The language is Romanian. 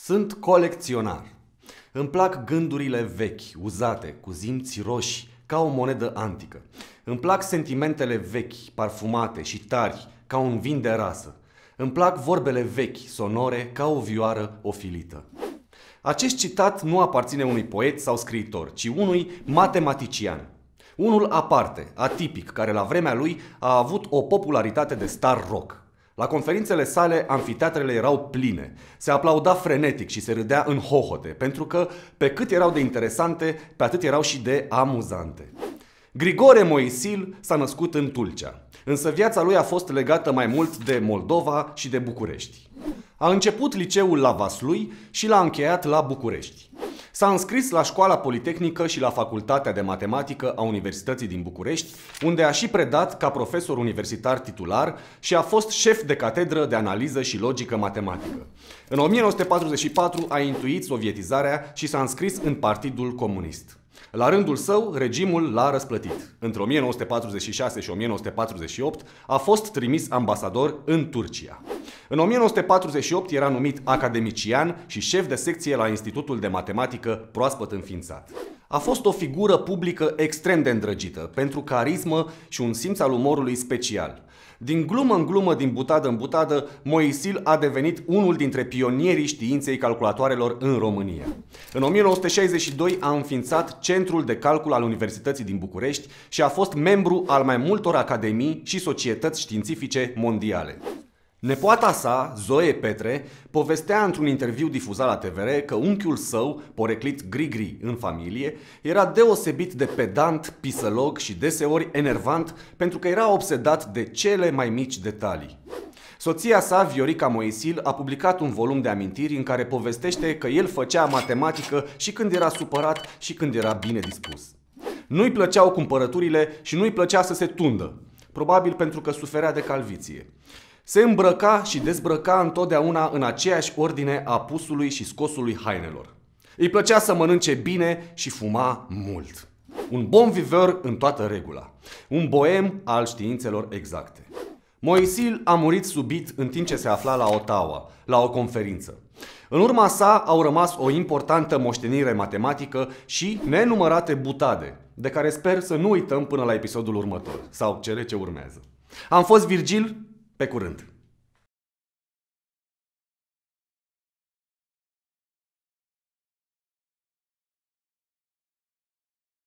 Sunt colecționar. Îmi plac gândurile vechi, uzate, cu zimți roșii, ca o monedă antică. Îmi plac sentimentele vechi, parfumate și tari, ca un vin de rasă. Îmi plac vorbele vechi, sonore, ca o vioară ofilită. Acest citat nu aparține unui poet sau scriitor, ci unui matematician. Unul aparte, atipic, care la vremea lui a avut o popularitate de star rock. La conferințele sale, amfiteatrele erau pline, se aplauda frenetic și se râdea în hohote, pentru că, pe cât erau de interesante, pe atât erau și de amuzante. Grigore Moisil s-a născut în Tulcea, însă viața lui a fost legată mai mult de Moldova și de București. A început liceul la Vaslui și l-a încheiat la București. S-a înscris la Școala Politehnică și la Facultatea de Matematică a Universității din București, unde a și predat ca profesor universitar titular și a fost șef de catedră de analiză și logică matematică. În 1944 a intuit sovietizarea și s-a înscris în Partidul Comunist. La rândul său, regimul l-a răsplătit. Între 1946 și 1948 a fost trimis ambasador în Turcia. În 1948 era numit academician și șef de secție la Institutul de Matematică proaspăt înființat. A fost o figură publică extrem de îndrăgită, pentru carismă și un simț al umorului special. Din glumă în glumă, din butadă în butadă, Moisil a devenit unul dintre pionierii științei calculatoarelor în România. În 1962 a înființat Centrul de Calcul al Universității din București și a fost membru al mai multor academii și societăți științifice mondiale. Nepoata sa, Zoe Petre, povestea într-un interviu difuzat la TVR că unchiul său, poreclit Grigri în familie, era deosebit de pedant, pisălog și deseori enervant pentru că era obsedat de cele mai mici detalii. Soția sa, Viorica Moisil, a publicat un volum de amintiri în care povestește că el făcea matematică și când era supărat și când era bine dispus. Nu-i plăceau cumpărăturile și nu-i plăcea să se tundă, probabil pentru că suferea de calviție. Se îmbrăca și dezbrăca întotdeauna în aceeași ordine a pusului și scosului hainelor. Îi plăcea să mănânce bine și fuma mult. Un bon viveur în toată regula. Un boem al științelor exacte. Moisil a murit subit în timp ce se afla la Ottawa, la o conferință. În urma sa au rămas o importantă moștenire matematică și nenumărate butade, de care sper să nu uităm până la episodul următor, sau cele ce urmează. Am fost Virgil. Pe curând!